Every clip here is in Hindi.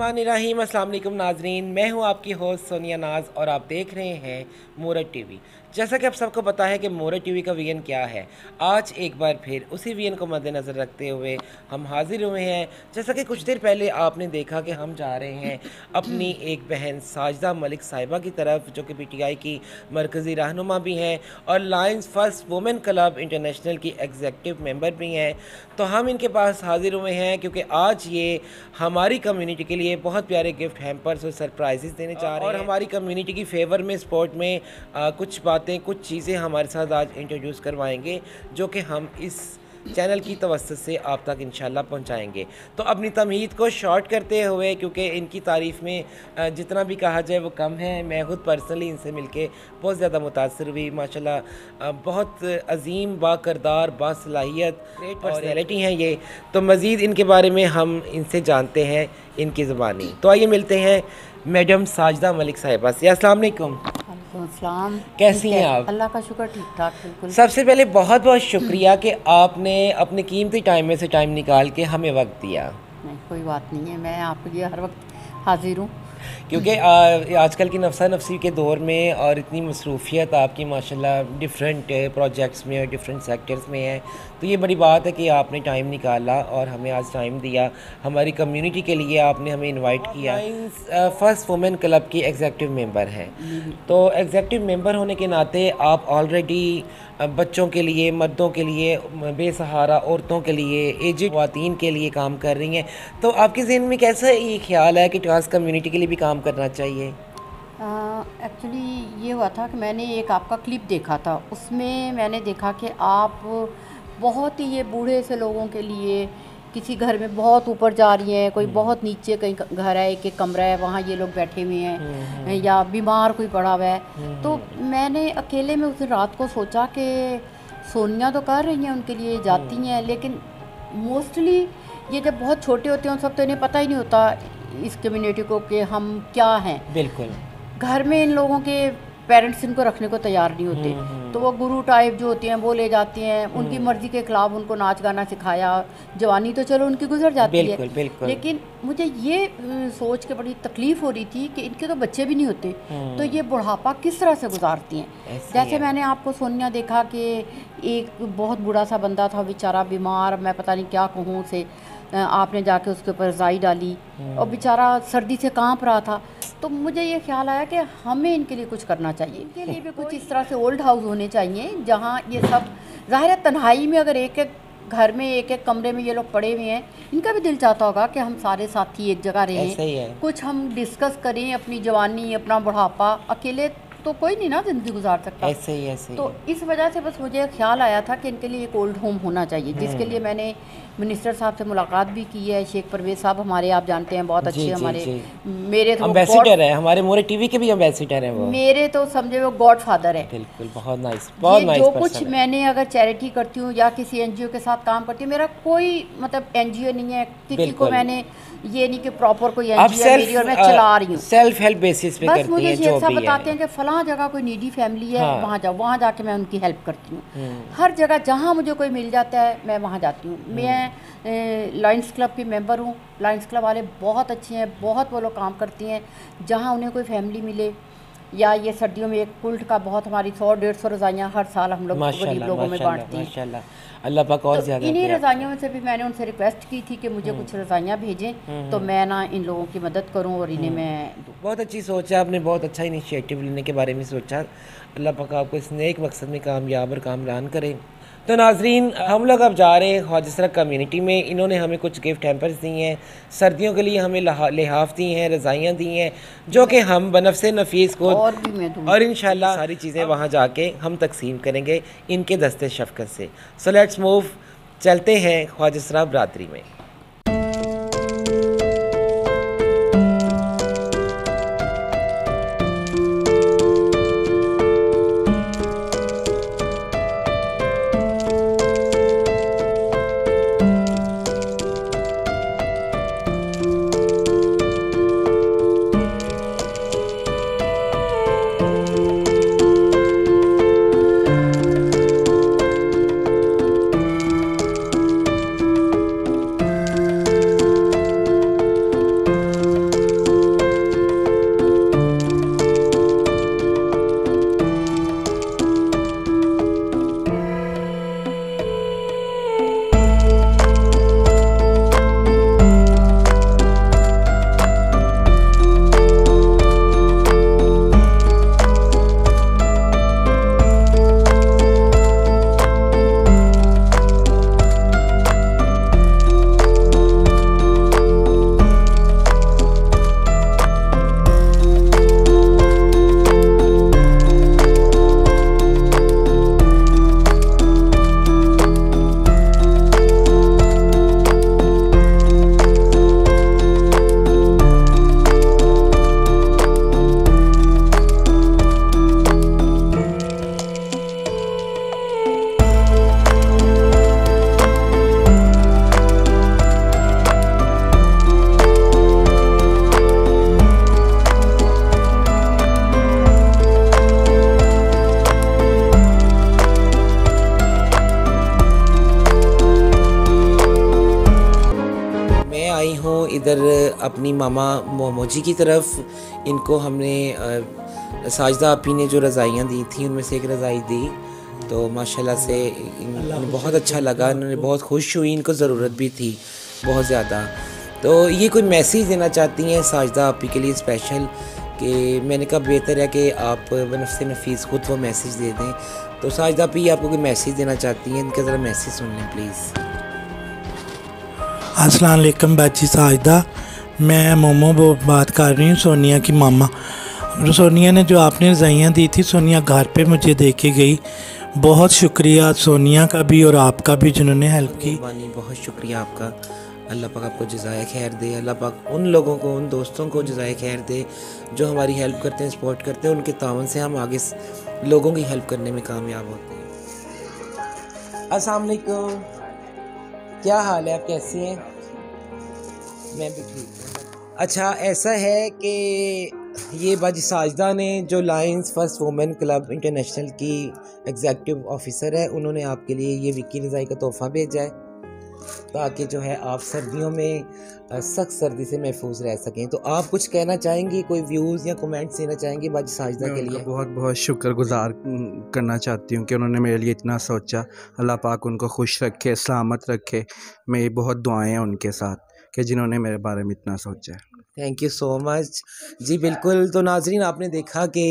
बिस्मिल्लाहिर्रहमानिर्रहीम। अस्सलाम वालेकुम नाजरीन, मैं हूं आपकी होस्ट सोनिया नाज और आप देख रहे हैं मोरट टीवी। जैसा कि आप सबको पता है कि मोरट टीवी का विजन क्या है, आज एक बार फिर उसी विजन को मद्देनज़र रखते हुए हम हाजिर हुए हैं। जैसा कि कुछ देर पहले आपने देखा कि हम जा रहे हैं अपनी एक बहन साजिदा मलिक साहिबा की तरफ, जो कि पीटीआई की मरकज़ी रहनुमा भी हैं और Lions first women club international की एग्जीक्यूटिव मेंबर भी हैं। तो हम इनके पास हाजिर हुए हैं क्योंकि आज ये हमारी कम्युनिटी के लिए बहुत प्यारे गिफ्ट हैम्पर्स और सरप्राइजेस देने चाह रहे हैं और हमारी कम्युनिटी की फेवर में स्पोर्ट में कुछ बातें, कुछ चीज़ें हमारे साथ आज इंट्रोड्यूस करवाएंगे, जो कि हम इस चैनल की तवज्जो से आप तक इंशाल्लाह पहुंचाएंगे। तो अपनी तमहीद को शॉर्ट करते हुए, क्योंकि इनकी तारीफ़ में जितना भी कहा जाए वो कम है, मैं खुद पर्सनली इनसे मिलके बहुत ज़्यादा मुतासर हुई। माशाल्लाह बहुत अजीम, बाकरदार, बासलाहियत, ग्रेट पर्सनैलिटी हैं ये। तो मज़ीद इनके बारे में हम इनसे जानते हैं इनकी ज़ुबानी। तो आइए मिलते हैं मैडम साजिदा मलिक साहिबा से। अस्सलाम वालेकुम। अस्सलाम। कैसी हैं आप? अल्लाह का शुक्र, ठीक ठाक बिल्कुल। सबसे पहले बहुत बहुत शुक्रिया कि आपने अपने कीमती टाइम में से टाइम निकाल के हमें वक्त दिया। नहीं, कोई बात नहीं है, मैं आपके लिए हर वक्त हाजिर हूँ, क्योंकि आजकल की नफसा नफसी के दौर में और इतनी मसरूफियत आपकी माशाल्लाह डिफरेंट प्रोजेक्ट्स में और डिफरेंट सेक्टर्स में है, तो ये बड़ी बात है कि आपने टाइम निकाला और हमें आज टाइम दिया। हमारी कम्युनिटी के लिए आपने हमें इनवाइट किया। फर्स्ट वुमेन क्लब की एग्जीक्यूटिव मेंबर हैं, तो एग्जीक्यूटिव मेंबर होने के नाते आप ऑलरेडी बच्चों के लिए, मर्दों के लिए, बेसहारा औरतों के लिए, एजिड ख़वातीन के लिए काम कर रही हैं। तो आपके ज़हन में कैसा ये ख्याल है कि ट्रांस कम्युनिटी के लिए भी काम करना चाहिए? एक्चुअली ये हुआ था कि मैंने एक आपका क्लिप देखा था, उसमें मैंने देखा कि आप बहुत ही ये बूढ़े से लोगों के लिए किसी घर में बहुत ऊपर जा रही हैं, कोई बहुत नीचे कहीं घर है, एक एक कमरा है, वहाँ ये लोग बैठे हुए हैं या बीमार कोई पड़ा हुआ है। तो मैंने अकेले में उस दिन रात को सोचा कि सोनिया तो कर रही हैं, उनके लिए जाती हैं, लेकिन मोस्टली ये जब बहुत छोटे होते हैं उन सब तो इन्हें पता ही नहीं होता इस कम्युनिटी को कि हम क्या हैं। बिल्कुल। घर में इन लोगों के पेरेंट्स इनको रखने को तैयार नहीं होते, तो वो गुरु टाइप जो होते हैं वो ले जाते हैं, उनकी मर्ज़ी के खिलाफ उनको नाच गाना सिखाया। जवानी तो चलो उनकी गुजर जाती बिल्कुल, है, बिल्कुल। लेकिन मुझे ये सोच के बड़ी तकलीफ़ हो रही थी कि इनके तो बच्चे भी नहीं होते, तो ये बुढ़ापा किस तरह से गुजारती हैं। जैसे मैंने आपको सोनिया देखा कि एक बहुत बूढ़ा सा बंदा था, बेचारा बीमार, मैं पता नहीं क्या कहूँ उसे, आपने जाके उसके ऊपर रज़ाई डाली और बेचारा सर्दी से कांप रहा था। तो मुझे ये ख्याल आया कि हमें इनके लिए कुछ करना चाहिए, इनके लिए भी कुछ इस तरह से ओल्ड हाउस होने चाहिए जहाँ ये सब, ज़ाहिर है तन्हाई में अगर एक एक घर में एक एक कमरे में ये लोग पड़े हुए हैं, इनका भी दिल चाहता होगा कि हम सारे साथी एक जगह रहें, कुछ हम डिस्कस करें अपनी जवानी, अपना बुढ़ापा। अकेले तो कोई नहीं ना ज़िंदगी गुजार सकता। ऐसे ही। तो इस वजह से बस मुझे ख्याल आया था कि इनके लिए एक ओल्ड होम होना चाहिए, जिसके लिए मैंने मिनिस्टर साहब से मुलाकात भी की है। शेख परवेज साहब हमारे, आप जानते हैं, बहुत अच्छे हमारे, मेरे तो एम्बेसडर है, हमारे मोरे टीवी के भी एम्बेसडर हैं वो, मेरे तो समझे वो गॉड फादर है। बिल्कुल, बहुत नाइस, बहुत नाइस। जो कुछ मैंने अगर चैरिटी करती हूँ या किसी एनजीओ के साथ काम करती हूँ, मेरा कोई मतलब एनजीओ नहीं है, किसी को मैंने ये नहीं कि प्रॉपर कोई एनजीओ मेरी और मैं चला रही हूँ, सेल्फ हेल्प बेसिस पे करती हैं। बस मुझे ये सब बताते हैं कि फलां जगह कोई नीडी फैमिली है, वहाँ जाओ, वहाँ जाके मैं उनकी हेल्प करती हूँ। हर जगह जहाँ मुझे कोई मिल जाता है मैं वहाँ जाती हूँ। मैं लायंस क्लब की मेंबर हूँ। लायंस क्लब वाले बहुत अच्छे हैं, बहुत वो लोग काम करती हैं। जहाँ उन्हें कोई फैमिली मिले, या ये सर्दियों में एक कुल्ट का बहुत, हमारी 100-150 रज़ाइयाँ हर साल हम लोग गरीब लोगों में बांटते हैं। अल्लाह पाक और ज़्यादा। इन्हीं रज़ाइयों में से भी मैंने उनसे रिक्वेस्ट की थी कि मुझे कुछ रज़ाइयाँ भेजें, तो मैं ना इन लोगों की मदद करूं और इन्हें मैं दूं। बहुत अच्छी सोच है, आपने बहुत अच्छा इनिशिएटिव लेने के बारे में सोचा। अल्लाह पाक आपको इस नेक मकसद में कामयाब और कामरान करें। तो नाजरीन, हम लोग अब जा रहे हैं ख्वाजा कम्युनिटी में। इन्होंने हमें कुछ गिफ्ट हैम्पर्स दी हैं, सर्दियों के लिए हमें लिहाफ दी हैं, रज़ाइयाँ दी हैं, जो कि हम बनफ़से नफीस को और इंशाल्लाह सारी चीज़ें वहाँ जाके हम तकसीम करेंगे इनके दस्ते शफ़क़त से। सो लेट्स मूव, चलते हैं ख्वाजा बरादरी में। इधर अपनी मामा मोमो जी की तरफ इनको हमने साजदा आपी ने जो रज़ाइयाँ दी थी उनमें से एक रज़ाई दी, तो माशाल्लाह से इन्हें बहुत अच्छा लगा, इन्होंने बहुत खुश हुई, इनको ज़रूरत भी थी बहुत ज़्यादा। तो ये कोई मैसेज देना चाहती हैं साजदा आपी के लिए स्पेशल, कि मैंने कहा बेहतर है कि आप बनफ़्स नफीस खुद वो मैसेज दे दें। तो साजदा आपी आपको कोई मैसेज देना चाहती हैं, इनका ज़रा मैसेज सुन लें प्लीज़। अस्सलाम वालेकुम बाजी साजदा, मैं मोमो बात कर रही हूँ, सोनिया की मामा। सोनिया ने जो आपने रज़ाइयाँ दी थी, सोनिया घर पे मुझे दे के गई। बहुत शुक्रिया सोनिया का भी और आपका भी जिन्होंने हेल्प की। बहुत शुक्रिया आपका, अल्लाह पाक आपको जज़ाए खैर दे। अल्लाह पाक उन लोगों को, उन दोस्तों को जज़ाए खैर दे जो हमारी हेल्प करते हैं, सपोर्ट करते हैं। उनके तावन से हम आगे लोगों की हेल्प करने में कामयाब होते हैं। अस्सलाम वालेकुम, क्या हाल है, आप कैसी हैं? मैं भी ठीक हूँ। अच्छा, ऐसा है कि ये बाजी साजदा ने, जो Lions first women club international की एग्जीक्यूटिव ऑफिसर है, उन्होंने आपके लिए ये विक्की रज़ाई का तोहफ़ा भेजा है, ताकि जो है आप सर्दियों में सख्त सर्दी से महफूज रह सकें। तो आप कुछ कहना चाहेंगी, कोई व्यूज़ या कमेंट्स देना चाहेंगी बाजी साजदा के लिए? बहुत बहुत शुक्रगुजार करना चाहती हूँ कि उन्होंने मेरे लिए इतना सोचा। अल्लाह पाक उनको खुश रखे, सलामत रखे। मेरी बहुत दुआएं हैं उनके साथ कि जिन्होंने मेरे बारे में इतना सोचा है। Thank you so much ji. बिल्कुल, तो नाजरीन आपने देखा कि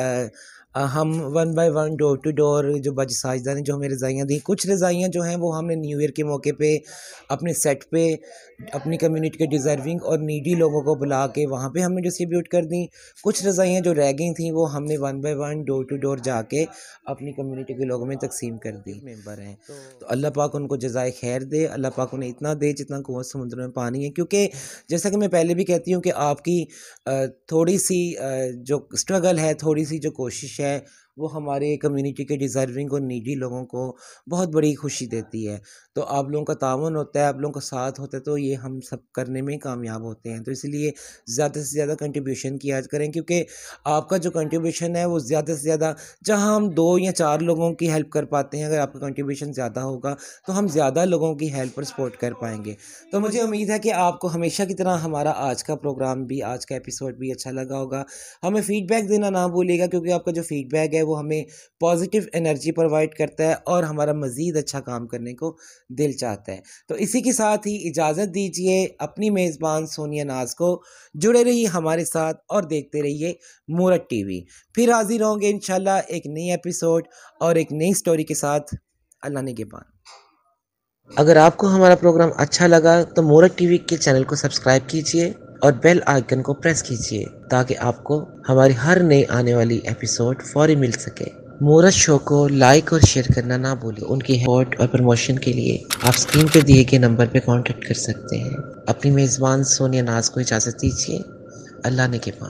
हम 1 बाय 1 डोर टू डोर जो बाजी साजदा ने जो हमें रज़ाइयाँ दी, कुछ रज़ाइयाँ जो हैं वो हमने न्यू ईयर के मौके पे अपने सेट पे अपनी कम्युनिटी के डिज़र्विंग और नीडी लोगों को बुला के वहाँ पे हमने डिस्ट्रीब्यूट कर दी। कुछ रज़ाइयाँ जो रह गई थी वो हमने 1 बाय 1 डोर टू डोर जाके अपनी कम्युनिटी के लोगों में तकसीम कर दी। मेंबर हैं तो अल्लाह पाक उनको जज़ाए खैर दे, अल्लाह पाक उन्हें इतना दे जितना कुआँ समुद्र में पानी है। क्योंकि जैसा कि मैं पहले भी कहती हूँ कि आपकी थोड़ी सी जो स्ट्रगल है, थोड़ी सी जो कोशिश है, वो हमारे कम्युनिटी के डिज़र्विंग और नीडी लोगों को बहुत बड़ी खुशी देती है। तो आप लोगों का तावन होता है, आप लोगों का साथ होता है, तो ये हम सब करने में कामयाब होते हैं। तो इसलिए ज़्यादा से ज़्यादा कंट्रीब्यूशन किया करें, क्योंकि आपका जो कंट्रीब्यूशन है वो ज़्यादा से ज़्यादा, जहाँ हम 2 या 4 लोगों की हेल्प कर पाते हैं, अगर आपका कंट्रीब्यूशन ज़्यादा होगा तो हम ज़्यादा लोगों की हेल्प और सपोर्ट कर पाएंगे। तो मुझे उम्मीद है कि आपको हमेशा की तरह हमारा आज का प्रोग्राम भी, आज का एपिसोड भी अच्छा लगा होगा। हमें फ़ीडबैक देना ना भूलिएगा, क्योंकि आपका जो फ़ीडबैक है वो हमें पॉजिटिव एनर्जी प्रोवाइड करता है और हमारा मज़ीद अच्छा काम करने को दिल चाहता है। तो इसी के साथ ही इजाज़त दीजिए अपनी मेज़बान सोनिया नाज को। जुड़े रहिए हमारे साथ और देखते रहिए मूरत टीवी। फिर हाजिर होंगे इंशाल्लाह एक नई एपिसोड और एक नई स्टोरी के साथ। अल्लाह निगहबान। अगर आपको हमारा प्रोग्राम अच्छा लगा तो मूरत टीवी के चैनल को सब्सक्राइब कीजिए और बेल आइकन को प्रेस कीजिए, ताकि आपको हमारी हर नई आने वाली एपिसोड फौरी मिल सके। मूरत शो को लाइक और शेयर करना ना भूलिए। उनकी सपोर्ट और प्रमोशन के लिए आप स्क्रीन पर दिए गए नंबर पर कांटेक्ट कर सकते हैं। अपनी मेज़बान सोनिया नाज को इजाज़त दीजिए। अल्लाह निगहबान।